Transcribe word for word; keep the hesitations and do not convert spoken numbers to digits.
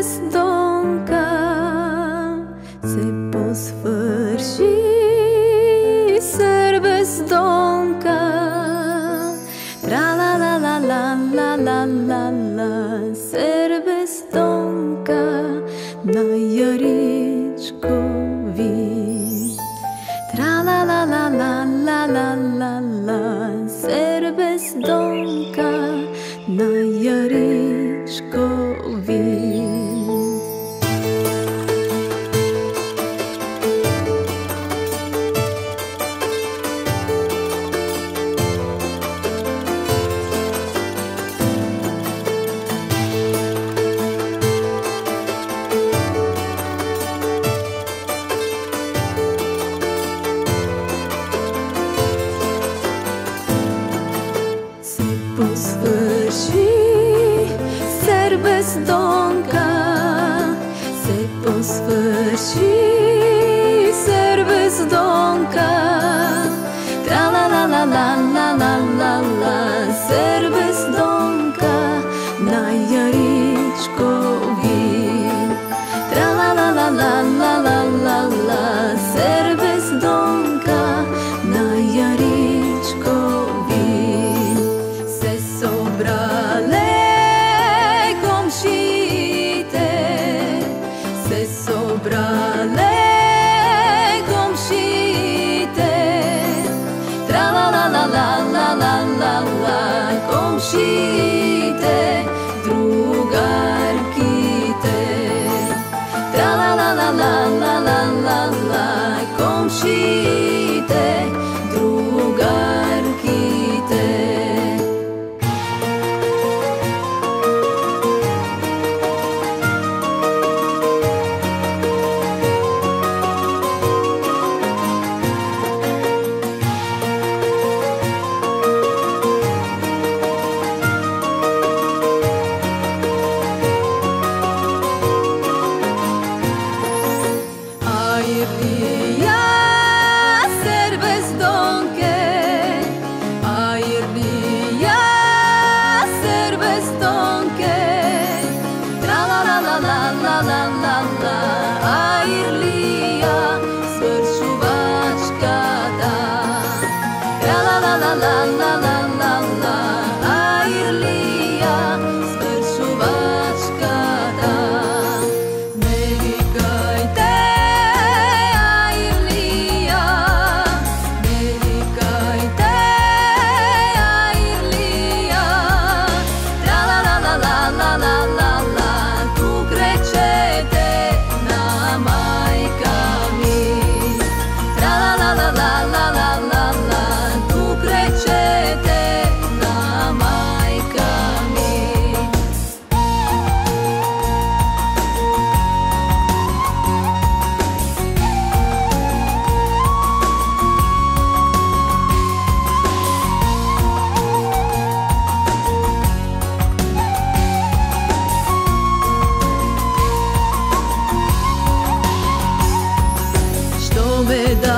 bezdomka se posvrši, ser bezdomka. Tra la la la la la la la la, ser bezdomka na Jaričkovi. Tra la la la la la la la la, ser bezdomka na Jaričkovi. Posvrši, ser bezdomka se posvrši, ser bezdomka. Tra la la la la la la la la, ser bezdomka na Jaričkovi. Tra la la la la la la la la, ser bezdomka na Jaričkovi. Sobrale komšite, se sobrale komšite. Tra la la la la la la la la, komšite, drugarkite. Tra la la la la la la la la, komšite, drugarkite. Što me da